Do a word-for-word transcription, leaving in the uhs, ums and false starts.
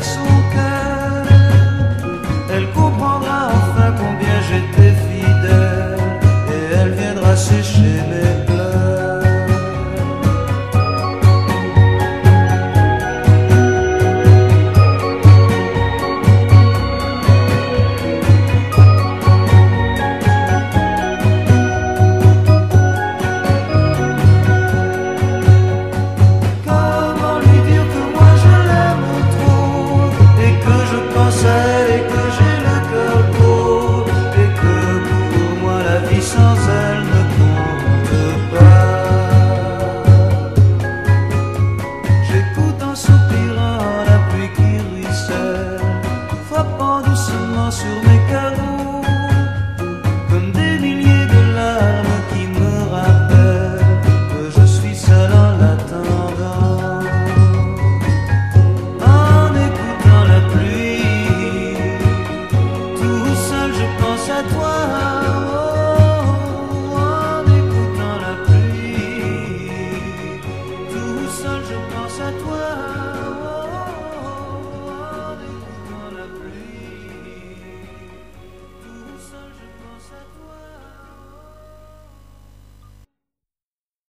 son cœur. Elle comprendra enfin combien j'étais fidèle, et elle viendra sécher mes pleurs. Sans elle ne compte pas. J'écoute en soupirant la pluie qui ruisselle, frappant doucement sur mes carreaux, comme des milliers de larmes qui me rappellent que je suis seul en l'attendant. En écoutant la pluie, tout seul je pense à toi.